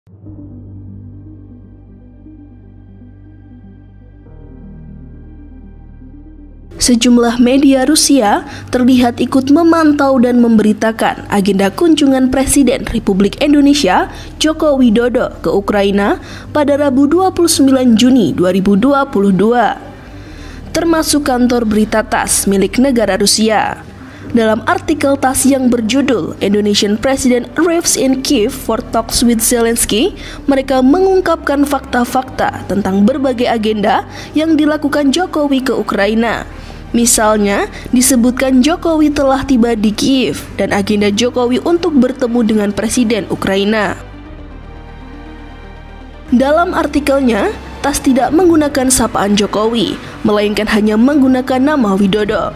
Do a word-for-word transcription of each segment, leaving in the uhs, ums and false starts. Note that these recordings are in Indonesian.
Sejumlah media Rusia terlihat ikut memantau dan memberitakan agenda kunjungan Presiden Republik Indonesia Joko Widodo ke Ukraina pada Rabu dua puluh sembilan Juni dua ribu dua puluh dua, termasuk kantor berita TASS milik negara Rusia. Dalam artikel TASS yang berjudul Indonesian President Arrives in Kiev for Talks with Zelensky, mereka mengungkapkan fakta-fakta tentang berbagai agenda yang dilakukan Jokowi ke Ukraina. Misalnya, disebutkan Jokowi telah tiba di Kiev dan agenda Jokowi untuk bertemu dengan Presiden Ukraina. Dalam artikelnya, TASS tidak menggunakan sapaan Jokowi, melainkan hanya menggunakan nama Widodo.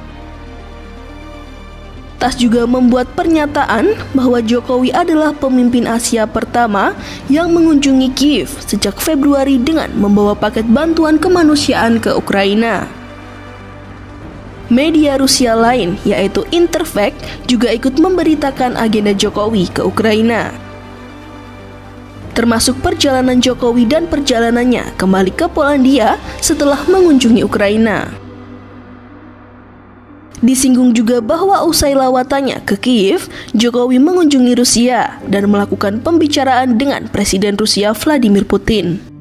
TASS juga membuat pernyataan bahwa Jokowi adalah pemimpin Asia pertama yang mengunjungi Kiev sejak Februari dengan membawa paket bantuan kemanusiaan ke Ukraina. Media Rusia lain, yaitu Interfax, juga ikut memberitakan agenda Jokowi ke Ukraina, termasuk perjalanan Jokowi dan perjalanannya kembali ke Polandia setelah mengunjungi Ukraina. Disinggung juga bahwa usai lawatannya ke Kiev, Jokowi mengunjungi Rusia dan melakukan pembicaraan dengan Presiden Rusia Vladimir Putin.